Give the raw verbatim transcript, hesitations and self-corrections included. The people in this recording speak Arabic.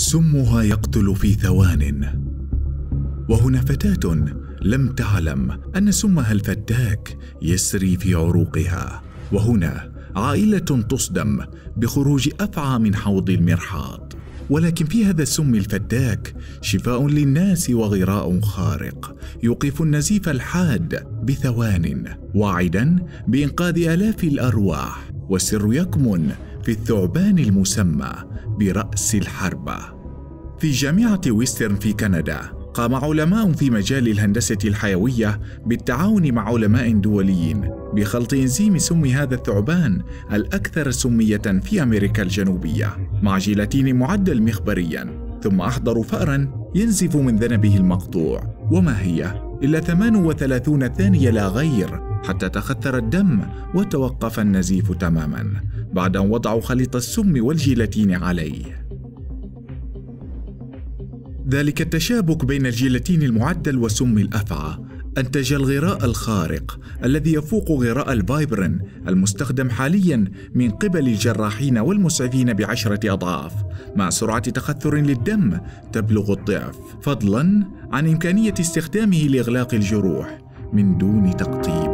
سمها يقتل في ثوان. وهنا فتاة لم تعلم أن سمها الفتاك يسري في عروقها. وهنا عائلة تصدم بخروج أفعى من حوض المرحاض. ولكن في هذا السم الفتاك شفاء للناس وغراء خارق يوقف النزيف الحاد بثوان، واعدا بإنقاذ آلاف الأرواح. والسر يكمن في الثعبان المسمى برأس الحربة. في جامعة ويسترن في كندا قام علماء في مجال الهندسة الحيوية بالتعاون مع علماء دوليين بخلط إنزيم سم هذا الثعبان الأكثر سمية في أمريكا الجنوبية مع جيلاتين معدل مخبريا، ثم أحضروا فأرا ينزف من ذنبه المقطوع، وما هي إلا ثمان وثلاثين ثانية لا غير حتى تخثر الدم وتوقف النزيف تماما بعد أن وضعوا خليط السم والجيلاتين عليه. ذلك التشابك بين الجيلاتين المعدل وسم الأفعى أنتج الغراء الخارق الذي يفوق غراء الفايبرين المستخدم حاليا من قبل الجراحين والمسعفين بعشرة أضعاف، مع سرعة تخثر للدم تبلغ الضعف، فضلا عن إمكانية استخدامه لإغلاق الجروح من دون تقطيب.